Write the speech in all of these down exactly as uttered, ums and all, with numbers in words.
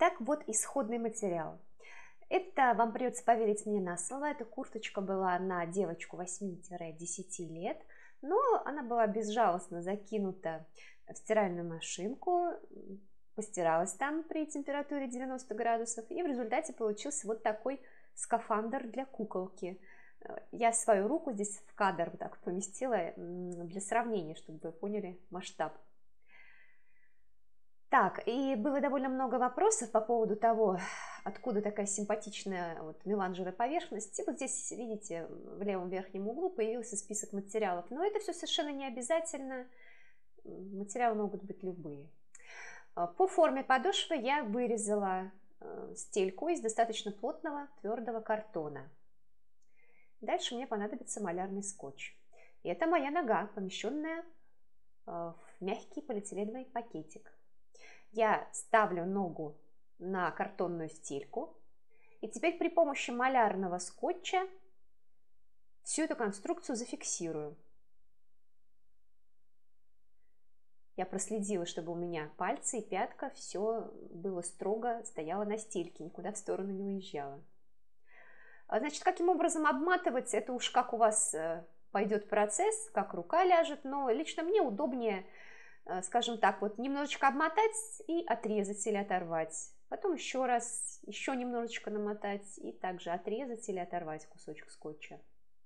Итак, вот исходный материал. Это вам придется поверить мне на слово. Эта курточка была на девочку восьми-десяти лет, но она была безжалостно закинута в стиральную машинку, постиралась там при температуре девяноста градусов, и в результате получился вот такой скафандр для куколки. Я свою руку здесь в кадр вот так поместила для сравнения, чтобы вы поняли масштаб. Так, и было довольно много вопросов по поводу того, откуда такая симпатичная вот меланжевая поверхность. И вот здесь, видите, в левом верхнем углу появился список материалов. Но это все совершенно не обязательно. Материалы могут быть любые. По форме подошвы я вырезала стельку из достаточно плотного твердого картона. Дальше мне понадобится малярный скотч. И это моя нога, помещенная в мягкий полиэтиленовый пакетик. Я ставлю ногу на картонную стельку, и теперь при помощи малярного скотча всю эту конструкцию зафиксирую. Я проследила, чтобы у меня пальцы и пятка, все было строго, стояло на стельке, никуда в сторону не уезжало. Значит, каким образом обматывать, это уж как у вас пойдет процесс, как рука ляжет, но лично мне удобнее, скажем так, вот немножечко обмотать и отрезать или оторвать. Потом еще раз, еще немножечко намотать и также отрезать или оторвать кусочек скотча.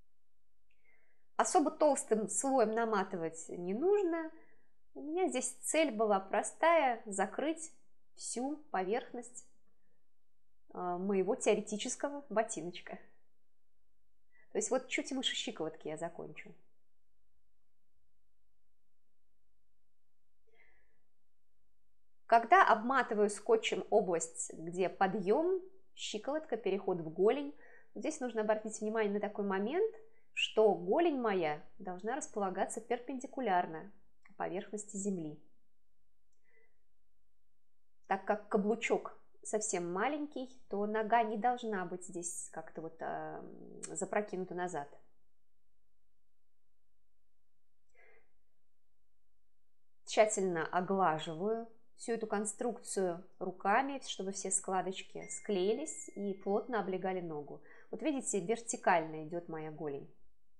Особо толстым слоем наматывать не нужно. У меня здесь цель была простая – закрыть всю поверхность моего теоретического ботиночка. То есть вот чуть выше щиколотки я закончу. Когда обматываю скотчем область, где подъем, щиколотка, переход в голень, здесь нужно обратить внимание на такой момент, что голень моя должна располагаться перпендикулярно к поверхности земли. Так как каблучок совсем маленький, то нога не должна быть здесь как-то вот э, запрокинута назад. Тщательно оглаживаю всю эту конструкцию руками, чтобы все складочки склеились и плотно облегали ногу. Вот видите, вертикально идет моя голень.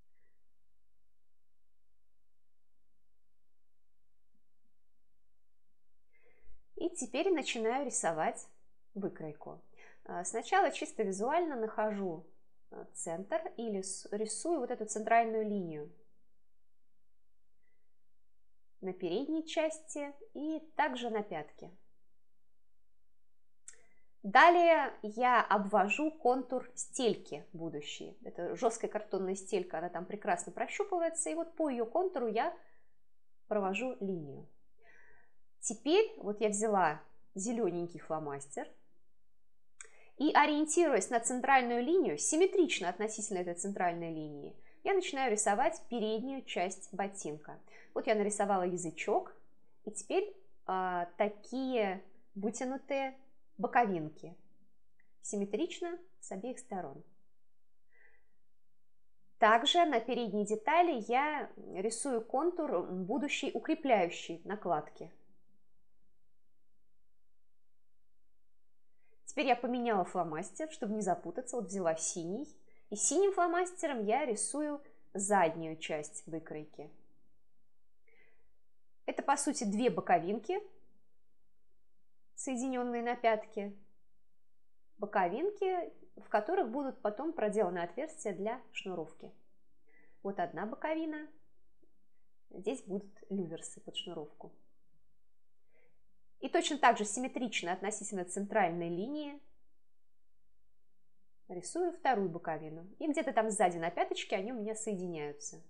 И теперь начинаю рисовать выкройку. Сначала чисто визуально нахожу центр и рисую вот эту центральную линию на передней части и также на пятке. Далее я обвожу контур стельки будущей. Это жесткая картонная стелька, она там прекрасно прощупывается, и вот по ее контуру я провожу линию. Теперь вот я взяла зелененький фломастер и, ориентируясь на центральную линию, симметрично относительно этой центральной линии, я начинаю рисовать переднюю часть ботинка. Вот я нарисовала язычок, и теперь а, такие вытянутые боковинки, симметрично с обеих сторон. Также на передней детали я рисую контур будущей укрепляющей накладки. Теперь я поменяла фломастер, чтобы не запутаться, вот взяла синий, и синим фломастером я рисую заднюю часть выкройки. Это, по сути, две боковинки, соединенные на пятке. Боковинки, в которых будут потом проделаны отверстия для шнуровки. Вот одна боковина. Здесь будут люверсы под шнуровку. И точно так же симметрично относительно центральной линии рисую вторую боковину. И где-то там сзади на пяточке они у меня соединяются.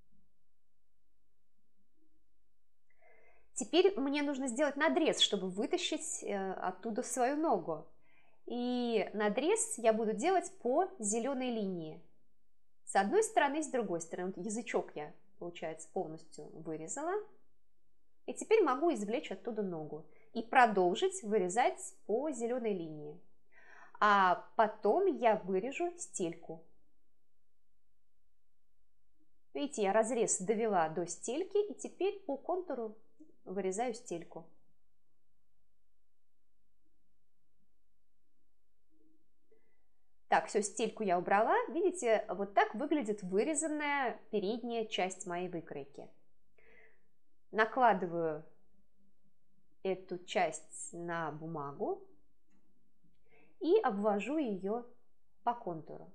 Теперь мне нужно сделать надрез, чтобы вытащить оттуда свою ногу. И надрез я буду делать по зеленой линии. С одной стороны и с другой стороны. Вот язычок я, получается, полностью вырезала. И теперь могу извлечь оттуда ногу и продолжить вырезать по зеленой линии. А потом я вырежу стельку. Видите, я разрез довела до стельки, и теперь по контуру вырезаю стельку. все, стельку я убрала. Видите, вот так выглядит вырезанная передняя часть моей выкройки. Накладываю эту часть на бумагу и обвожу ее по контуру.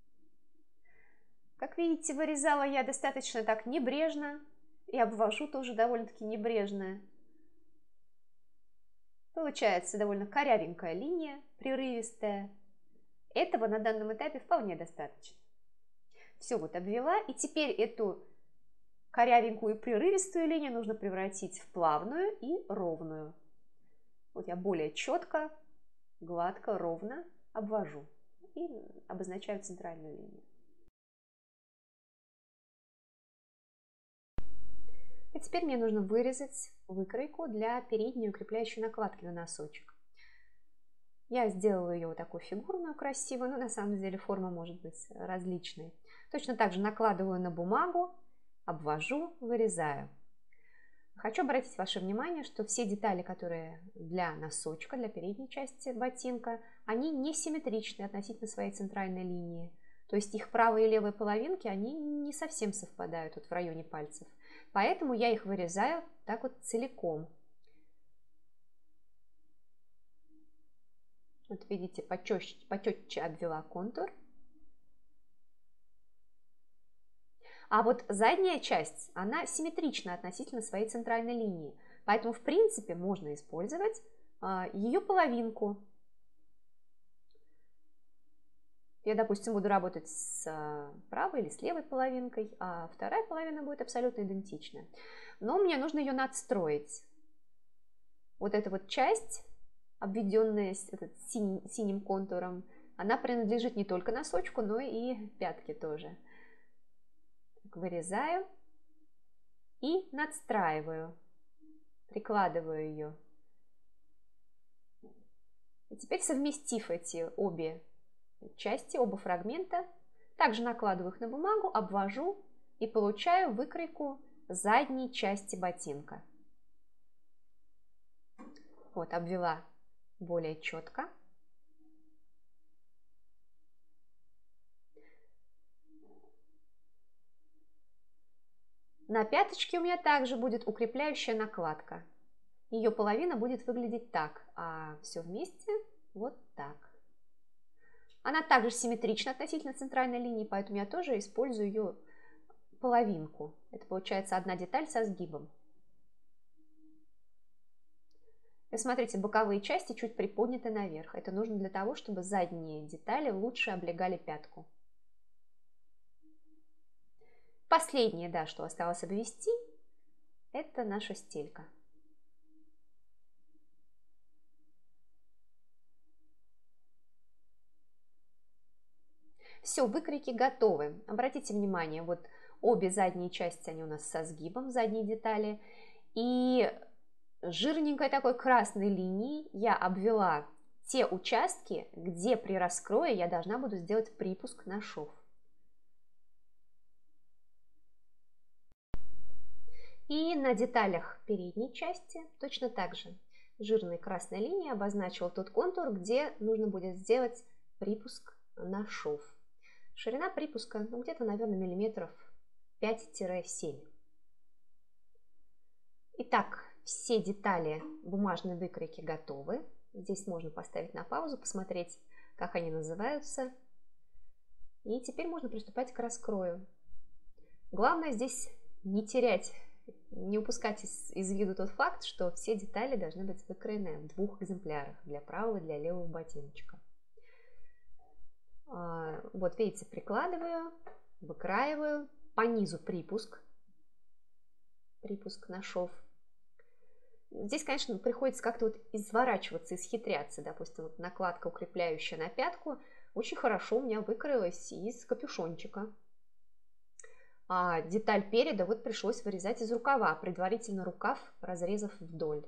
Как видите, вырезала я достаточно так небрежно и обвожу тоже довольно-таки небрежно. Получается довольно корявенькая линия, прерывистая. Этого на данном этапе вполне достаточно. Все, вот обвела, и теперь эту корявенькую и прерывистую линию нужно превратить в плавную и ровную. Вот я более четко, гладко, ровно обвожу и обозначаю центральную линию. И теперь мне нужно вырезать выкройку для передней укрепляющей накладки на носочек. Я сделала ее вот такую фигурную, красивую, но на самом деле форма может быть различной. Точно так же накладываю на бумагу, обвожу, вырезаю. Хочу обратить ваше внимание, что все детали, которые для носочка, для передней части ботинка, они не симметричны относительно своей центральной линии. То есть их правая и левая половинки, они не совсем совпадают вот в районе пальцев. Поэтому я их вырезаю так вот целиком. Вот видите, почетче, почетче обвела контур. А вот задняя часть, она симметрична относительно своей центральной линии. Поэтому, в принципе, можно использовать а, ее половинку. Я, допустим, буду работать с правой или с левой половинкой, а вторая половина будет абсолютно идентична. Но мне нужно ее надстроить. Вот эта вот часть, обведенная синим, синим контуром, она принадлежит не только носочку, но и пятке тоже. Так, вырезаю и надстраиваю, прикладываю ее. И теперь, совместив эти обе части, оба фрагмента, также накладываю их на бумагу, обвожу и получаю выкройку задней части ботинка. Вот, обвела более четко. На пяточке у меня также будет укрепляющая накладка. Ее половина будет выглядеть так, а все вместе вот так. Она также симметрична относительно центральной линии, поэтому я тоже использую ее половинку. Это получается одна деталь со сгибом. И смотрите, боковые части чуть приподняты наверх. Это нужно для того, чтобы задние детали лучше облегали пятку. Последнее, да, что осталось обвести, это наша стелька. Все, выкройки готовы. Обратите внимание, вот обе задние части, они у нас со сгибом, задние детали. И жирненькой такой красной линией я обвела те участки, где при раскрое я должна буду сделать припуск на шов. И на деталях передней части точно так же жирной красной линией обозначила тот контур, где нужно будет сделать припуск на шов. Ширина припуска, ну, где-то, наверное, миллиметров пять-семь. Итак, все детали бумажной выкройки готовы. Здесь можно поставить на паузу, посмотреть, как они называются. И теперь можно приступать к раскрою. Главное здесь не терять, не упускать из, из виду тот факт, что все детали должны быть выкроены в двух экземплярах, для правого и для левого ботиночка. Вот видите, прикладываю, выкраиваю, по низу припуск, припуск на шов. Здесь, конечно, приходится как-то вот изворачиваться, исхитряться. Допустим, вот накладка, укрепляющая на пятку, очень хорошо у меня выкроилась из капюшончика. А деталь переда вот пришлось вырезать из рукава, предварительно рукав разрезав вдоль.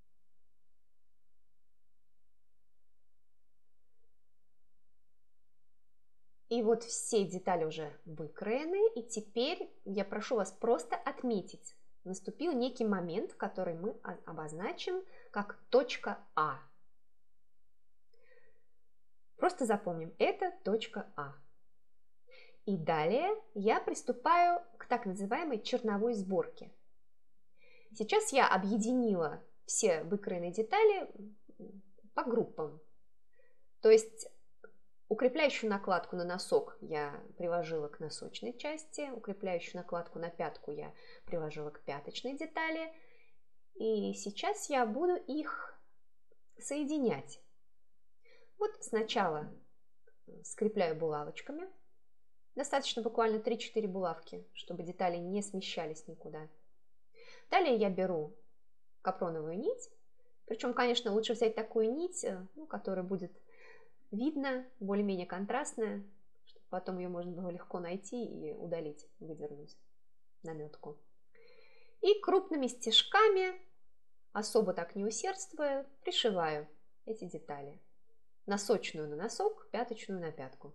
И вот все детали уже выкроены, и теперь я прошу вас просто отметить. Наступил некий момент, который мы обозначим как точка А. Просто запомним, это точка А. И далее я приступаю к так называемой черновой сборке. Сейчас я объединила все выкроенные детали по группам. То есть укрепляющую накладку на носок я приложила к носочной части, укрепляющую накладку на пятку я приложила к пяточной детали. И сейчас я буду их соединять. Вот сначала скрепляю булавочками. Достаточно буквально три-четыре булавки, чтобы детали не смещались никуда. Далее я беру капроновую нить. Причем, конечно, лучше взять такую нить, ну, которая будет видно, более-менее контрастная, чтобы потом ее можно было легко найти и удалить, выдернуть наметку. И крупными стежками, особо так не усердствуя, пришиваю эти детали. Носочную на носок, пяточную на пятку.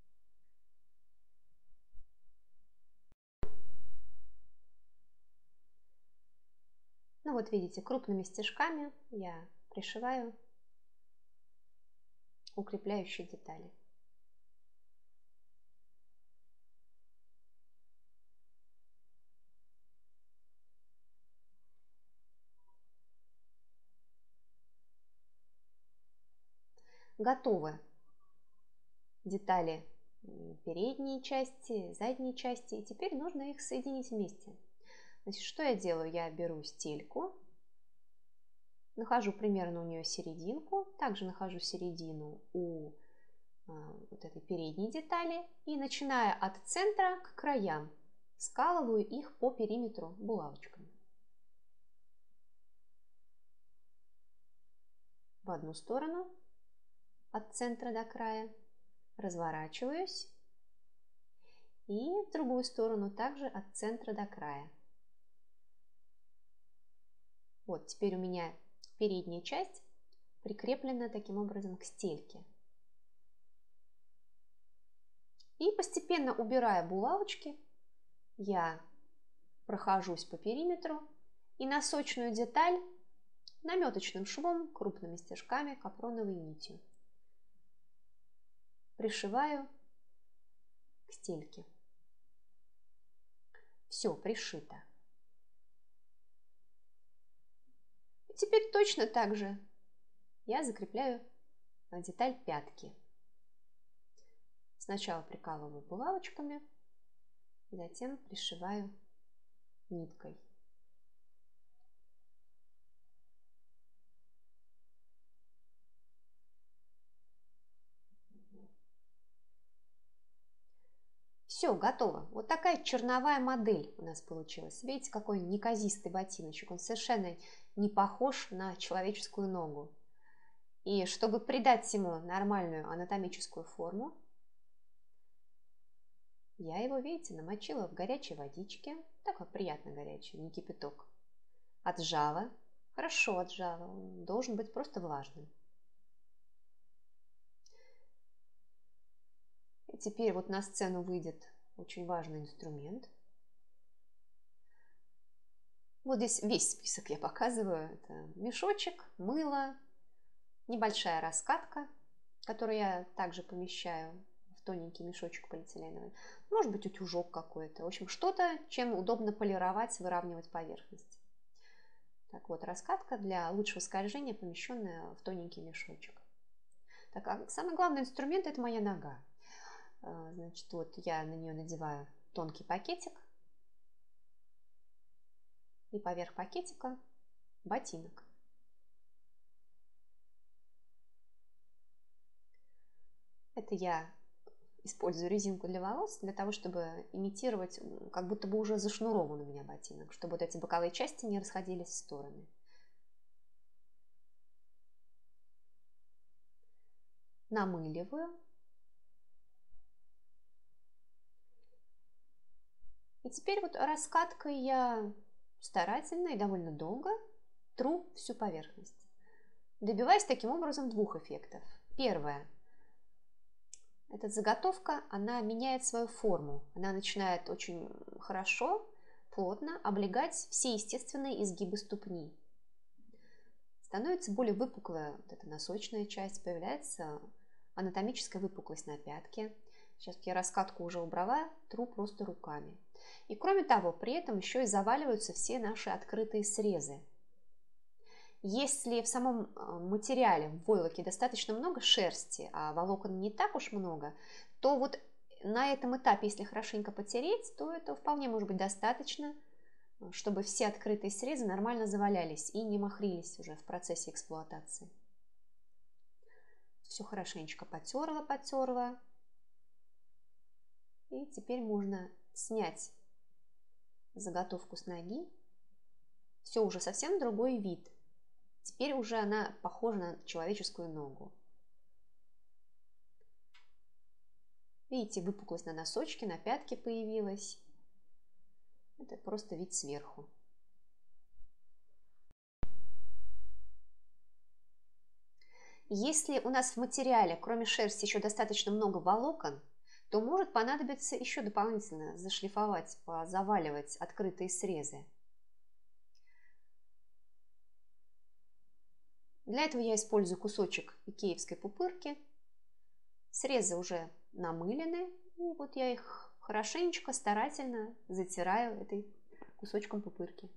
Ну вот видите, крупными стежками я пришиваю укрепляющие детали. Готовы детали передней части, задней части. И теперь нужно их соединить вместе. Значит, что я делаю? Я беру стельку, нахожу примерно у нее серединку, также нахожу середину у а, вот этой передней детали и, начиная от центра к краям, скалываю их по периметру булавочками. В одну сторону от центра до края, разворачиваюсь и в другую сторону также от центра до края. Вот теперь у меня передняя часть прикреплена таким образом к стельке. И постепенно, убирая булавочки, я прохожусь по периметру и носочную деталь наметочным швом, крупными стежками, капроновой нитью пришиваю к стельке. Все пришито. И теперь точно так же я закрепляю деталь пятки. Сначала прикалываю булавочками, затем пришиваю ниткой. Все, готово. Вот такая черновая модель у нас получилась. Видите, какой неказистый ботиночек. Он совершенно не похож на человеческую ногу. И чтобы придать ему нормальную анатомическую форму, я его, видите, намочила в горячей водичке. Такой приятно горячий, не кипяток. Отжала. Хорошо отжала. Он должен быть просто влажным. И теперь вот на сцену выйдет очень важный инструмент. Вот здесь весь список я показываю. Это мешочек, мыло, небольшая раскатка, которую я также помещаю в тоненький мешочек полиэтиленовый. Может быть, утюжок какой-то. В общем, что-то, чем удобно полировать, выравнивать поверхность. Так вот, раскатка для лучшего скольжения, помещенная в тоненький мешочек. Так, а самый главный инструмент – это моя нога. Значит, вот я на нее надеваю тонкий пакетик. И поверх пакетика ботинок. Это я использую резинку для волос, для того, чтобы имитировать, как будто бы уже зашнурован у меня ботинок, чтобы вот эти боковые части не расходились в стороны. Намыливаю. И теперь вот раскаткой я старательно и довольно долго тру всю поверхность. Добиваясь таким образом двух эффектов. Первое. Эта заготовка, она меняет свою форму. Она начинает очень хорошо, плотно облегать все естественные изгибы ступни. Становится более выпуклая вот эта носочная часть, появляется анатомическая выпуклость на пятке. Сейчас я раскатку уже убрала, тру просто руками. И кроме того, при этом еще и заваливаются все наши открытые срезы. Если в самом материале, в войлоке, достаточно много шерсти, а волокон не так уж много, то вот на этом этапе, если хорошенько потереть, то это вполне может быть достаточно, чтобы все открытые срезы нормально завалялись и не махрились уже в процессе эксплуатации. Все хорошенечко потерла, потерла. И теперь можно снять заготовку с ноги. Все уже совсем другой вид. Теперь уже она похожа на человеческую ногу. Видите, выпуклость на носочке, на пятке появилась. Это просто вид сверху. Если у нас в материале, кроме шерсти, еще достаточно много волокон, то может понадобиться еще дополнительно зашлифовать, заваливать открытые срезы. Для этого я использую кусочек икеевской пупырки. Срезы уже намылены, и вот я их хорошенечко, старательно затираю этой кусочком пупырки.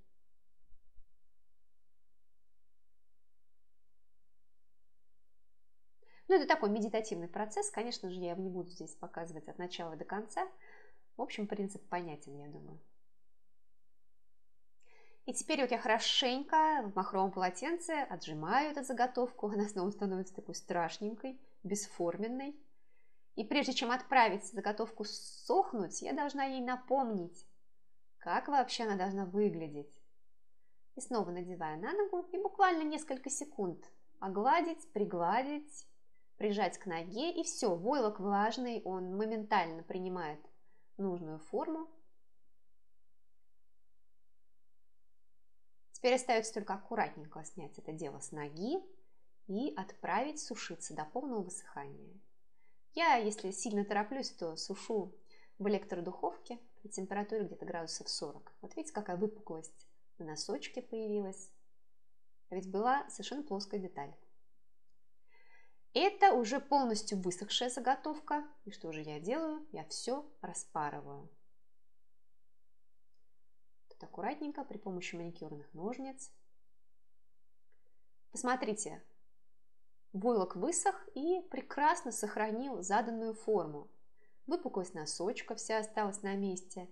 Ну, это такой медитативный процесс, конечно же, я его не буду здесь показывать от начала до конца. В общем, принцип понятен, я думаю. И теперь вот я хорошенько в махровом полотенце отжимаю эту заготовку, она снова становится такой страшненькой, бесформенной. И прежде чем отправить заготовку сохнуть, я должна ей напомнить, как вообще она должна выглядеть. И снова надеваю на ногу и буквально несколько секунд огладить, пригладить, прижать к ноге, и все, войлок влажный, он моментально принимает нужную форму. Теперь остается только аккуратненько снять это дело с ноги и отправить сушиться до полного высыхания. Я, если сильно тороплюсь, то сушу в электродуховке при температуре где-то градусов сорок. Вот видите, какая выпуклость на носочке появилась. А ведь была совершенно плоская деталь. Это уже полностью высохшая заготовка. И что же я делаю? Я все распарываю. Тут аккуратненько при помощи маникюрных ножниц. Посмотрите, войлок высох и прекрасно сохранил заданную форму. Выпуклость носочка вся осталась на месте.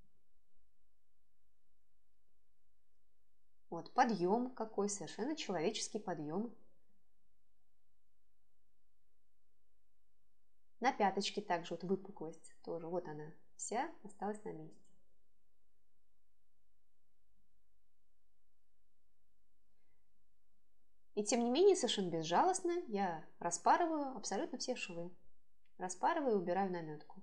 Вот подъем какой, совершенно человеческий подъем. На пяточке также вот выпуклость тоже, вот она вся осталась на месте. И тем не менее, совершенно безжалостно я распарываю абсолютно все швы. Распарываю и убираю наметку.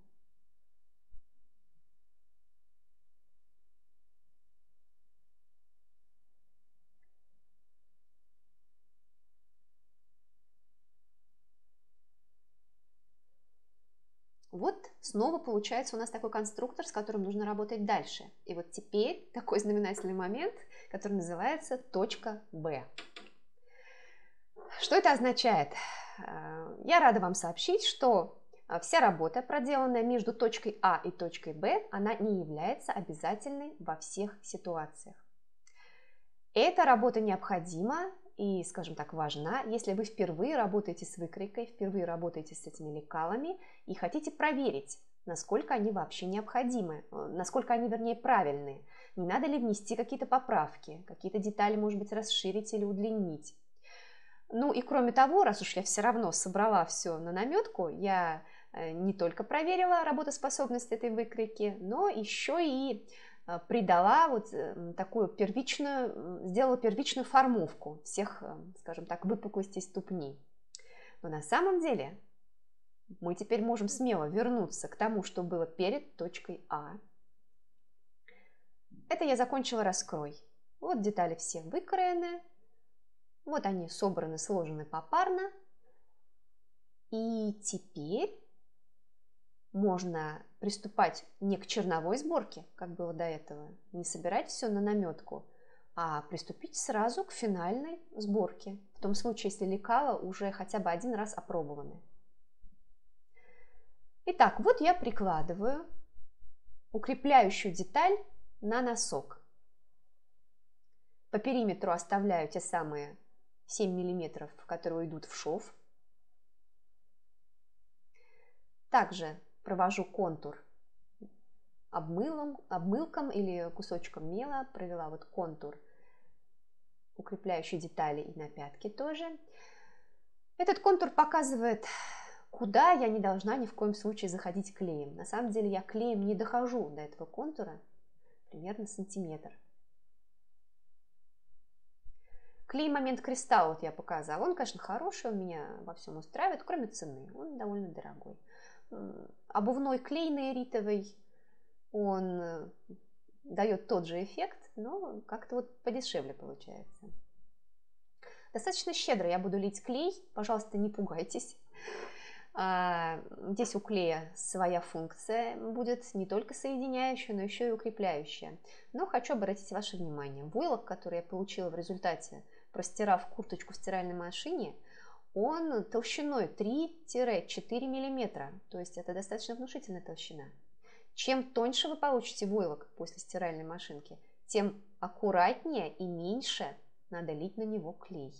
Вот снова получается у нас такой конструктор, с которым нужно работать дальше. И вот теперь такой знаменательный момент, который называется точка Б. Что это означает? Я рада вам сообщить, что вся работа, проделанная между точкой А и точкой Б, она не является обязательной во всех ситуациях. Эта работа необходима и, скажем так, важна, если вы впервые работаете с выкройкой, впервые работаете с этими лекалами и хотите проверить, насколько они вообще необходимы, насколько они, вернее, правильные, не надо ли внести какие-то поправки, какие-то детали, может быть, расширить или удлинить. Ну и кроме того, раз уж я все равно собрала все на наметку, я не только проверила работоспособность этой выкройки, но еще и придала вот такую первичную, сделала первичную формовку всех, скажем так, выпуклостей ступни. Но на самом деле мы теперь можем смело вернуться к тому, что было перед точкой А. Это я закончила раскрой. Вот детали все выкроены. Вот они собраны, сложены попарно. И теперь можно приступать не к черновой сборке, как было до этого, не собирать все на наметку, а приступить сразу к финальной сборке, в том случае, если лекала уже хотя бы один раз опробованы. Итак, вот я прикладываю укрепляющую деталь на носок. По периметру оставляю те самые семь миллиметров, которые идут в шов. Также провожу контур обмылом, обмылком или кусочком мела. Провела вот контур укрепляющей детали и на пятке тоже. Этот контур показывает, куда я не должна ни в коем случае заходить клеем. На самом деле я клеем не дохожу до этого контура, примерно сантиметр. Клей Момент Кристалл вот я показала. Он, конечно, хороший, он меня во всем устраивает, кроме цены. Он довольно дорогой. Обувной клей нейритовый, он дает тот же эффект, но как-то вот подешевле получается. Достаточно щедро я буду лить клей, пожалуйста, не пугайтесь. Здесь у клея своя функция будет, не только соединяющая, но еще и укрепляющая. Но хочу обратить ваше внимание, войлок, который я получила в результате, простирав курточку в стиральной машине, он толщиной три-четыре миллиметра, то есть это достаточно внушительная толщина. Чем тоньше вы получите войлок после стиральной машинки, тем аккуратнее и меньше надо лить на него клей,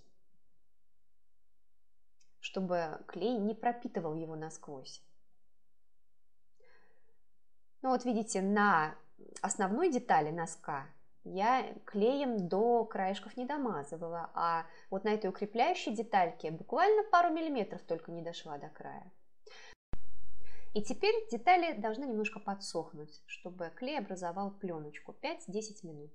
чтобы клей не пропитывал его насквозь. Ну вот видите, на основной детали носка я клеем до краешков не домазывала, а вот на этой укрепляющей детальке буквально пару миллиметров только не дошла до края. И теперь детали должны немножко подсохнуть, чтобы клей образовал пленочку пять-десять минут.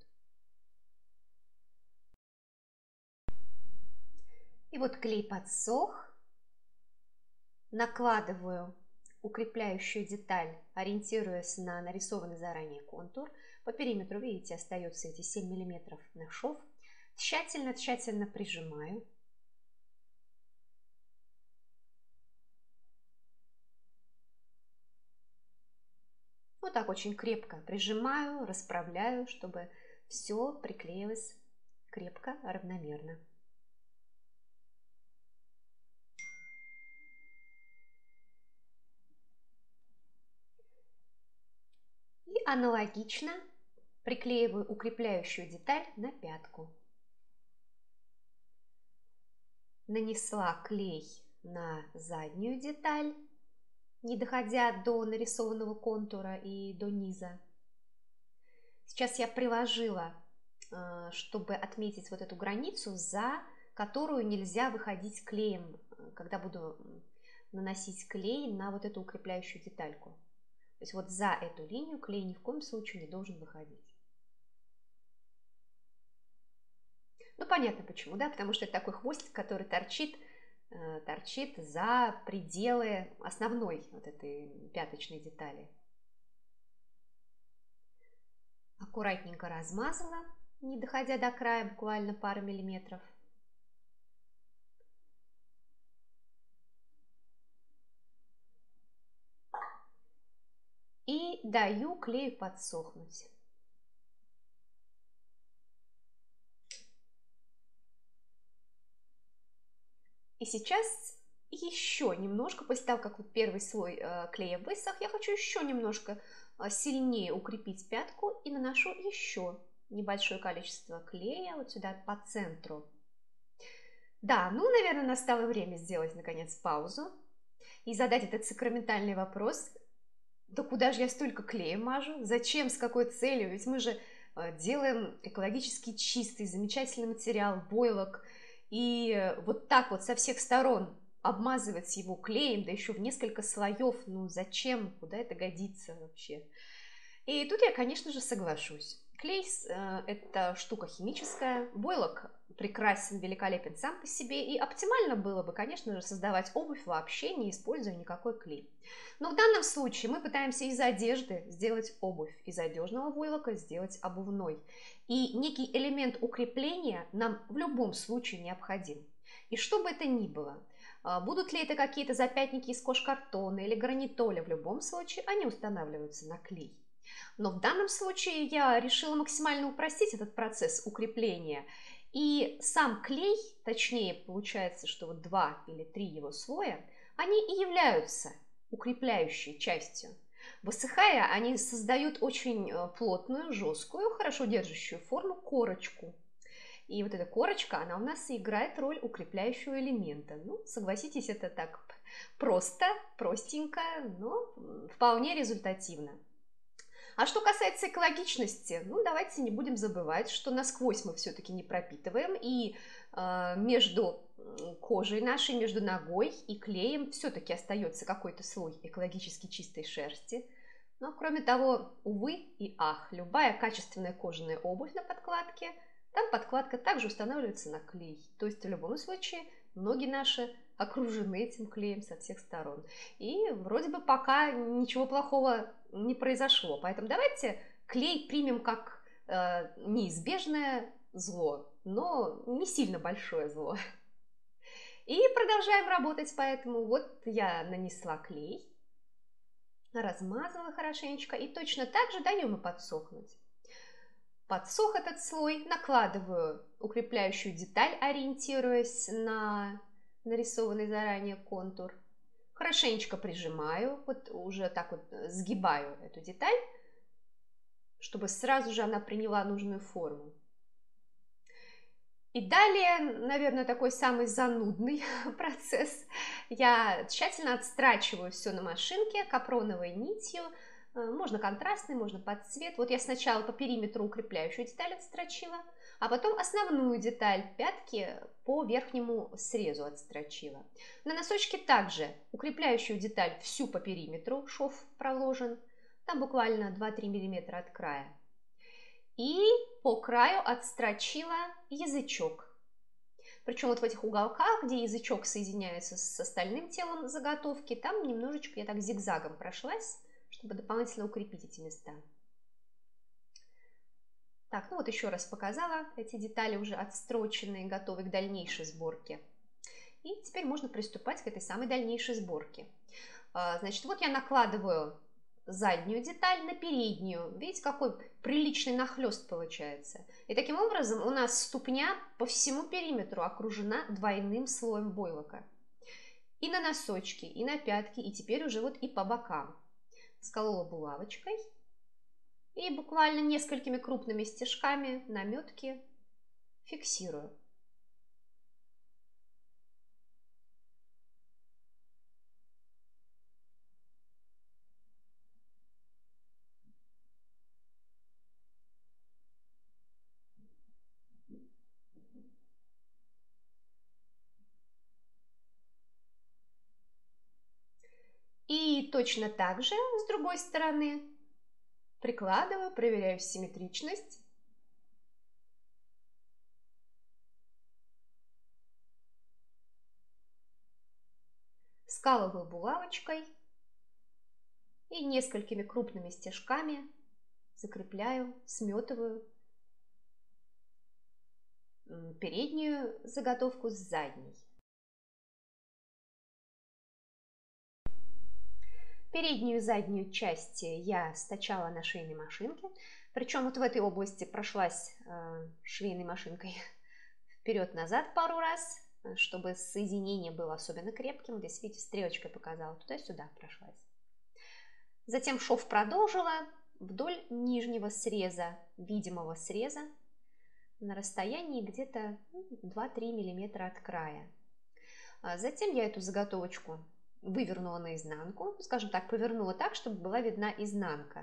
И вот клей подсох. Накладываю укрепляющую деталь, ориентируясь на нарисованный заранее контур. По периметру, видите, остаются эти семь миллиметров на шов. Тщательно-тщательно прижимаю. Вот так очень крепко прижимаю, расправляю, чтобы все приклеилось крепко, равномерно. И аналогично приклеиваю укрепляющую деталь на пятку. Нанесла клей на заднюю деталь, не доходя до нарисованного контура и до низа. Сейчас я приложила, чтобы отметить вот эту границу, за которую нельзя выходить клеем, когда буду наносить клей на вот эту укрепляющую детальку. То есть вот за эту линию клей ни в коем случае не должен выходить. Ну, понятно почему, да, потому что это такой хвостик, который торчит, э, торчит за пределы основной вот этой пяточной детали. Аккуратненько размазала, не доходя до края, буквально пару миллиметров. И даю клею подсохнуть. И сейчас еще немножко, после того, как вот первый слой э, клея высох, я хочу еще немножко э, сильнее укрепить пятку и наношу еще небольшое количество клея вот сюда по центру. Да, ну, наверное, настало время сделать, наконец, паузу и задать этот сакраментальный вопрос. Да куда же я столько клея мажу? Зачем, с какой целью? Ведь мы же э, делаем экологически чистый, замечательный материал, войлок. И вот так вот со всех сторон обмазывать его клеем, да еще в несколько слоев, ну зачем, куда это годится вообще? И тут я, конечно же, соглашусь. Клей э, – это штука химическая, войлок прекрасен, великолепен сам по себе, и оптимально было бы, конечно же, создавать обувь вообще не используя никакой клей. Но в данном случае мы пытаемся из одежды сделать обувь, из одежного войлока сделать обувной. И некий элемент укрепления нам в любом случае необходим. И что бы это ни было, будут ли это какие-то запятники из кожкартона или гранитоля, в любом случае они устанавливаются на клей. Но в данном случае я решила максимально упростить этот процесс укрепления. И сам клей, точнее получается, что вот два или три его слоя, они и являются укрепляющей частью. Высыхая, они создают очень плотную, жесткую, хорошо держащую форму корочку. И вот эта корочка, она у нас и играет роль укрепляющего элемента. Ну, согласитесь, это так просто, простенько, но вполне результативно. А что касается экологичности, ну, давайте не будем забывать, что насквозь мы все-таки не пропитываем, и э, между кожей нашей, между ногой и клеем все-таки остается какой-то слой экологически чистой шерсти. Но, кроме того, увы и ах, любая качественная кожаная обувь на подкладке, там подкладка также устанавливается на клей. То есть в любом случае ноги наши окружены этим клеем со всех сторон. И вроде бы пока ничего плохого не произошло. Поэтому давайте клей примем как э, неизбежное зло, но не сильно большое зло. И продолжаем работать. Поэтому вот я нанесла клей, размазала хорошенечко и точно так же даю ему подсохнуть. Подсох этот слой, накладываю укрепляющую деталь, ориентируясь на нарисованный заранее контур. Хорошенечко прижимаю, вот уже так вот сгибаю эту деталь, чтобы сразу же она приняла нужную форму. И далее, наверное, такой самый занудный процесс. Я тщательно отстрачиваю все на машинке капроновой нитью. Можно контрастный, можно под цвет. Вот я сначала по периметру укрепляющую деталь отстрочила, а потом основную деталь пятки по верхнему срезу отстрочила. На носочке также укрепляющую деталь всю по периметру, шов проложен, там буквально два-три миллиметра от края. И по краю отстрочила язычок. Причем вот в этих уголках, где язычок соединяется с остальным телом заготовки, там немножечко я так зигзагом прошлась, чтобы дополнительно укрепить эти места. Так, ну вот еще раз показала эти детали уже отстроченные, готовы к дальнейшей сборке. И теперь можно приступать к этой самой дальнейшей сборке. Значит, вот я накладываю заднюю деталь на переднюю. Видите, какой приличный нахлест получается. И таким образом у нас ступня по всему периметру окружена двойным слоем войлока. И на носочки, и на пятки, и теперь уже вот и по бокам. Сколола булавочкой и буквально несколькими крупными стежками наметки фиксирую. И точно так же с другой стороны прикладываю, проверяю симметричность. Скалываю булавочкой и несколькими крупными стежками закрепляю, сметываю переднюю заготовку с задней. Переднюю и заднюю части я стачала на швейной машинке, причем вот в этой области прошлась э, швейной машинкой вперед-назад пару раз, чтобы соединение было особенно крепким. Здесь, видите, стрелочкой показала, туда-сюда прошлась. Затем шов продолжила вдоль нижнего среза, видимого среза, на расстоянии где-то два-три миллиметра от края. Затем я эту заготовочку вывернула наизнанку, скажем так, повернула так, чтобы была видна изнанка.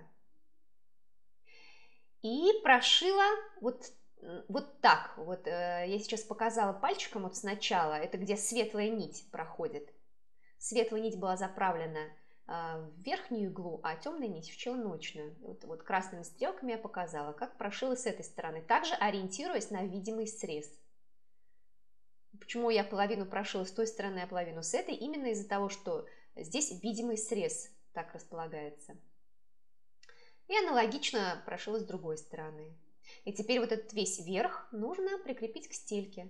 И прошила вот, вот так. Вот э, я сейчас показала пальчиком вот сначала, это где светлая нить проходит. Светлая нить была заправлена э, в верхнюю иглу, а темная нить в челночную. Вот, вот красными стрелками я показала, как прошила с этой стороны, также ориентируясь на видимый срез. Почему я половину прошила с той стороны, а половину с этой? Именно из-за того, что здесь видимый срез так располагается. И аналогично прошила с другой стороны. И теперь вот этот весь верх нужно прикрепить к стельке.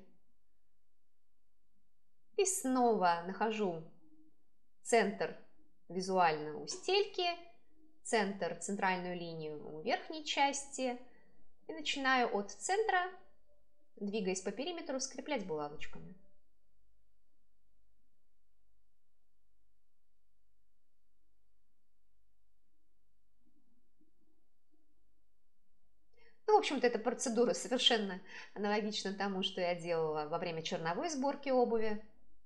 И снова нахожу центр визуально у стельки, центр, центральную линию у верхней части. И начинаю от центра, двигаясь по периметру, скреплять булавочками. общем-то, эта процедура совершенно аналогична тому, что я делала во время черновой сборки обуви.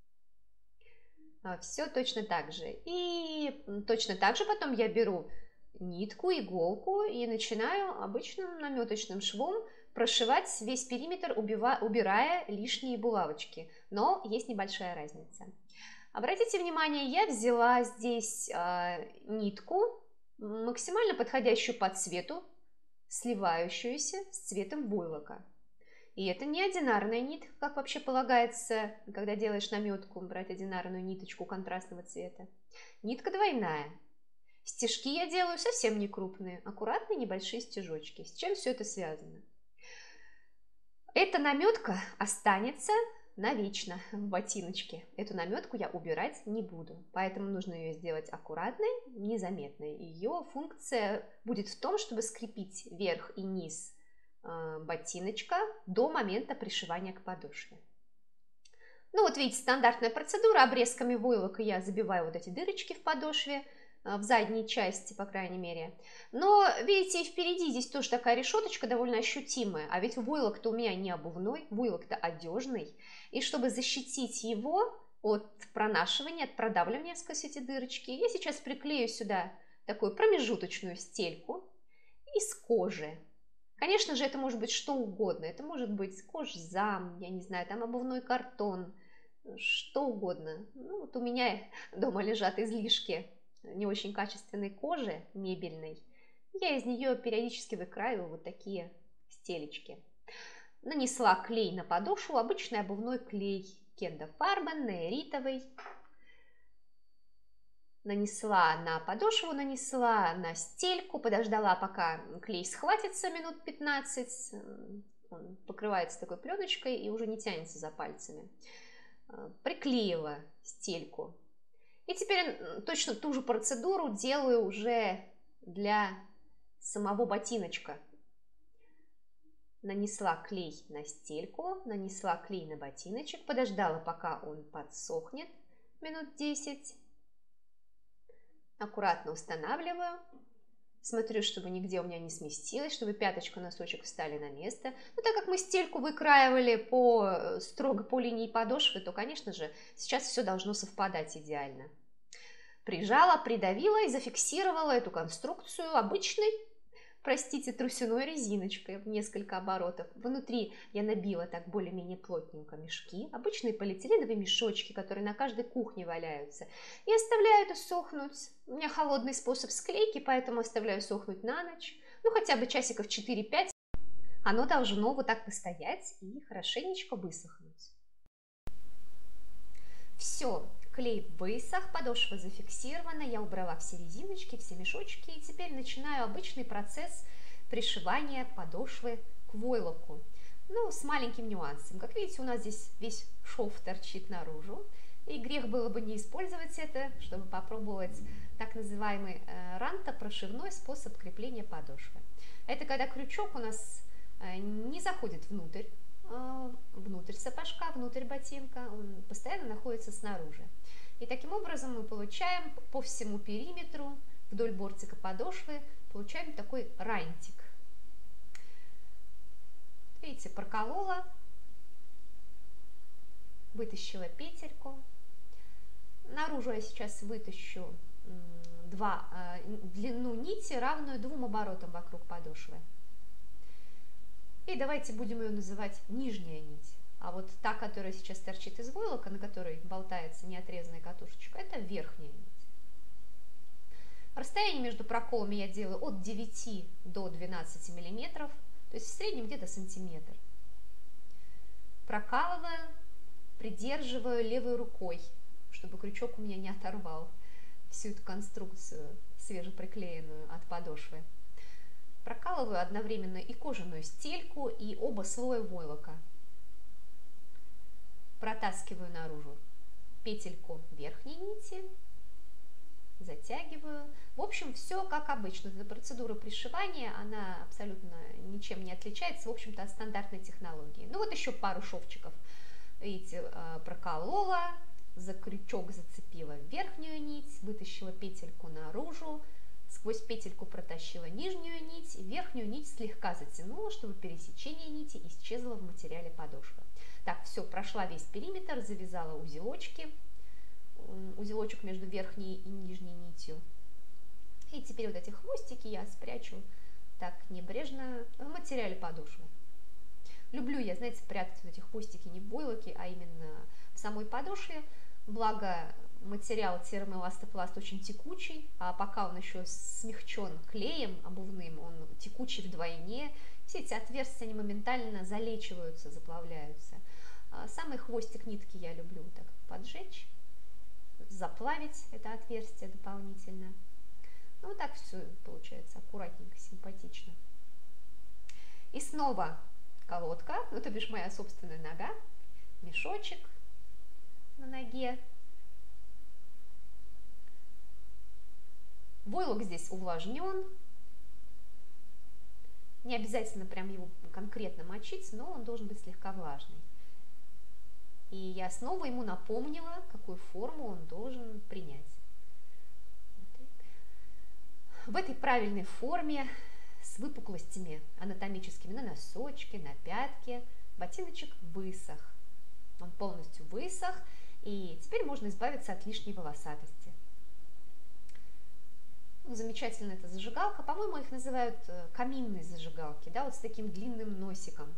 Все точно так же. И точно так же потом я беру нитку, иголку и начинаю обычным наметочным швом прошивать весь периметр, убирая лишние булавочки. Но есть небольшая разница. Обратите внимание, я взяла здесь э, нитку, максимально подходящую по цвету, сливающуюся с цветом войлока. И это не одинарная нитка, как вообще полагается, когда делаешь наметку, брать одинарную ниточку контрастного цвета. Нитка двойная. Стежки я делаю совсем не крупные, аккуратные небольшие стежочки. С чем все это связано? Эта наметка останется навечно в ботиночке. Эту наметку я убирать не буду, поэтому нужно ее сделать аккуратной, незаметной. Ее функция будет в том, чтобы скрепить верх и низ ботиночка до момента пришивания к подошве. Ну вот видите, стандартная процедура. Обрезками войлока я забиваю вот эти дырочки в подошве, в задней части, по крайней мере. Но, видите, и впереди здесь тоже такая решеточка довольно ощутимая. А ведь войлок-то у меня не обувной, войлок-то одежный. И чтобы защитить его от пронашивания, от продавливания сквозь эти дырочки, я сейчас приклею сюда такую промежуточную стельку из кожи. Конечно же, это может быть что угодно. Это может быть кожзам, я не знаю, там обувной картон, что угодно. Ну, вот у меня дома лежат излишки не очень качественной кожи мебельной. Я из нее периодически выкраиваю вот такие стелечки. Нанесла клей на подошву, обычный обувной клей Кенда Фарбен, нейритовый. Нанесла на подошву, нанесла на стельку, подождала, пока клей схватится минут пятнадцать. Он покрывается такой пленочкой и уже не тянется за пальцами. Приклеила стельку. И теперь точно ту же процедуру делаю уже для самого ботиночка. Нанесла клей на стельку, нанесла клей на ботиночек, подождала, пока он подсохнет минут десять. Аккуратно устанавливаю. Смотрю, чтобы нигде у меня не сместилось, чтобы пяточка, носочек встали на место. Но так как мы стельку выкраивали по, строго по линии подошвы, то, конечно же, сейчас все должно совпадать идеально. Прижала, придавила и зафиксировала эту конструкцию обычной, простите, трусяной резиночкой в несколько оборотов. Внутри я набила так более-менее плотненько мешки, обычные полиэтиленовые мешочки, которые на каждой кухне валяются. И оставляю это сохнуть. У меня холодный способ склейки, поэтому оставляю сохнуть на ночь. Ну, хотя бы часиков четыре-пять. Оно должно вот так постоять и хорошенечко высохнуть. Все. Клей высох, подошва зафиксирована, я убрала все резиночки, все мешочки, и теперь начинаю обычный процесс пришивания подошвы к войлоку. Ну, с маленьким нюансом. Как видите, у нас здесь весь шов торчит наружу, и грех было бы не использовать это, чтобы попробовать так называемый ранто-прошивной способ крепления подошвы. Это когда крючок у нас не заходит внутрь, внутрь сапожка, внутрь ботинка, он постоянно находится снаружи. И таким образом мы получаем по всему периметру, вдоль бортика подошвы, получаем такой рантик. Видите, проколола, вытащила петельку. Наружу я сейчас вытащу два, длину нити, равную двум оборотам вокруг подошвы. И давайте будем ее называть нижняя нить. А вот та, которая сейчас торчит из войлока, на которой болтается неотрезанная катушечка, это верхняя нить. Расстояние между проколами я делаю от девяти до двенадцати миллиметров, то есть в среднем где-то сантиметр. Прокалываю, придерживаю левой рукой, чтобы крючок у меня не оторвал всю эту конструкцию, свежеприклеенную от подошвы. Прокалываю одновременно и кожаную стельку, и оба слоя войлока. Протаскиваю наружу петельку верхней нити, затягиваю. В общем, все как обычно. Эта процедура пришивания, она абсолютно ничем не отличается, в общем-то, от стандартной технологии. Ну вот еще пару шовчиков, видите, проколола, за крючок зацепила верхнюю нить, вытащила петельку наружу, сквозь петельку протащила нижнюю нить и верхнюю нить слегка затянула, чтобы пересечение нити исчезло в материале подошвы. Так, все, прошла весь периметр, завязала узелочки, узелочек между верхней и нижней нитью. И теперь вот эти хвостики я спрячу так небрежно в материале подошвы. Люблю я, знаете, прятать вот эти хвостики не в войлоке, а именно в самой подошве. Благо материал термоэластопласт очень текучий, а пока он еще смягчен клеем обувным, он текучий вдвойне. Все эти отверстия, они моментально залечиваются, заплавляются. Самый хвостик нитки я люблю так поджечь, заплавить это отверстие дополнительно. Ну, вот так все получается аккуратненько, симпатично. И снова колодка, ну, то бишь моя собственная нога, мешочек на ноге. Войлок здесь увлажнен. Не обязательно прям его конкретно мочить, но он должен быть слегка влажный. И я снова ему напомнила, какую форму он должен принять. В этой правильной форме, с выпуклостями анатомическими на носочке, на пятке, ботиночек высох. Он полностью высох, и теперь можно избавиться от лишней волосатости. Ну, замечательно эта зажигалка. По-моему, их называют каминные зажигалки, да, вот с таким длинным носиком.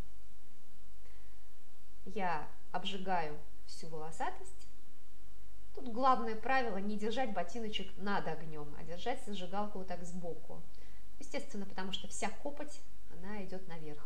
Я обжигаю всю волосатость. Тут главное правило не держать ботиночек над огнем, а держать зажигалку вот так сбоку. Естественно, потому что вся копоть, она идет наверх.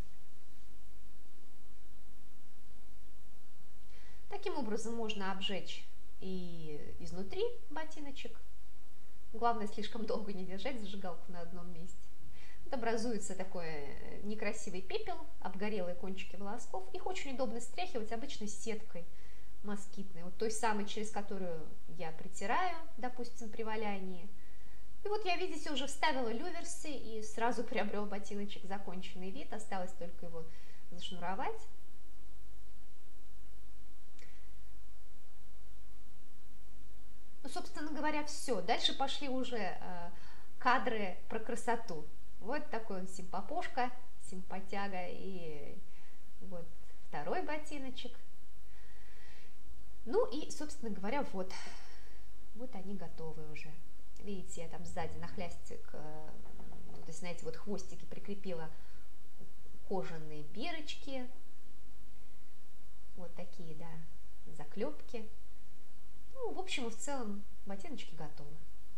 Таким образом можно обжечь и изнутри ботиночек. Главное, слишком долго не держать зажигалку на одном месте. Вот образуется такой некрасивый пепел, обгорелые кончики волосков. Их очень удобно стряхивать обычной сеткой москитной, вот той самой, через которую я притираю, допустим, при валянии. И вот я, видите, уже вставила люверсы и сразу приобрел ботиночек законченный вид. Осталось только его зашнуровать. Ну, собственно говоря, все. Дальше пошли уже э, кадры про красоту. Вот такой он симпопошка, симпатяга. И вот второй ботиночек. Ну и, собственно говоря, вот, вот они готовы уже. Видите, я там сзади на хлястик, э, то есть на эти вот хвостики прикрепила кожаные бирочки. Вот такие, да, заклепки. Ну, в общем и в целом, ботиночки готовы.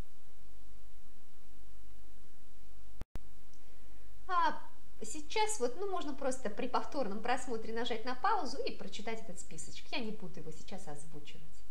А сейчас вот, ну, можно просто при повторном просмотре нажать на паузу и прочитать этот списочек. Я не буду его сейчас озвучивать.